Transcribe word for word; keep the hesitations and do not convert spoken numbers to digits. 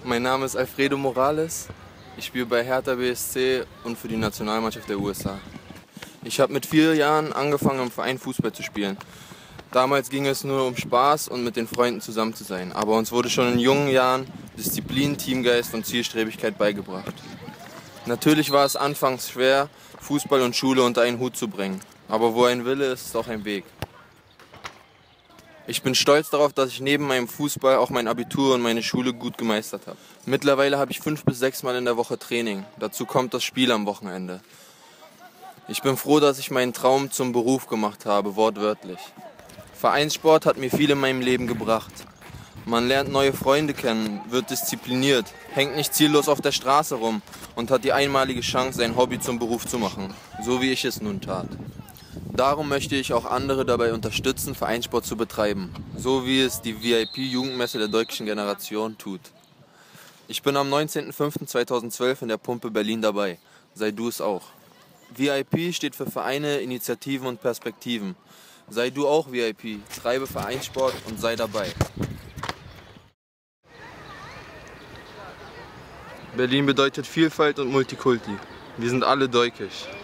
Mein Name ist Alfredo Morales. Ich spiele bei Hertha B S C und für die Nationalmannschaft der U S A. Ich habe mit vier Jahren angefangen, im Verein Fußball zu spielen. Damals ging es nur um Spaß und mit den Freunden zusammen zu sein. Aber uns wurde schon in jungen Jahren Disziplin, Teamgeist und Zielstrebigkeit beigebracht. Natürlich war es anfangs schwer, Fußball und Schule unter einen Hut zu bringen. Aber wo ein Wille ist, ist auch ein Weg. Ich bin stolz darauf, dass ich neben meinem Fußball auch mein Abitur und meine Schule gut gemeistert habe. Mittlerweile habe ich fünf bis sechs Mal in der Woche Training. Dazu kommt das Spiel am Wochenende. Ich bin froh, dass ich meinen Traum zum Beruf gemacht habe, wortwörtlich. Vereinssport hat mir viel in meinem Leben gebracht. Man lernt neue Freunde kennen, wird diszipliniert, hängt nicht ziellos auf der Straße rum und hat die einmalige Chance, sein Hobby zum Beruf zu machen, so wie ich es nun tat. Darum möchte ich auch andere dabei unterstützen, Vereinssport zu betreiben, so wie es die V I P-Jugendmesse der deutschen Generation tut. Ich bin am neunzehnten fünften zweitausendzwölf in der Pumpe Berlin dabei. Sei du es auch. V I P steht für Vereine, Initiativen und Perspektiven. Sei du auch V I P, treibe Vereinssport und sei dabei. Berlin bedeutet Vielfalt und Multikulti. Wir sind alle Deukisch.